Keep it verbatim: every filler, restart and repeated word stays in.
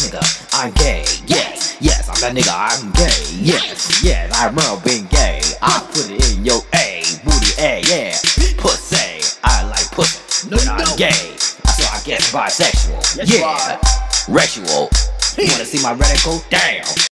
nigga, I'm gay. Yes, yes, I'm that nigga, I'm gay. Yes, yes, I remember being gay. I put it in your A, booty A, yeah. Pussy, I like pussy. No, but you I'm don't. gay, so I guess bisexual. Yes, you Yeah, are. rexual. You wanna see my reticle? Damn.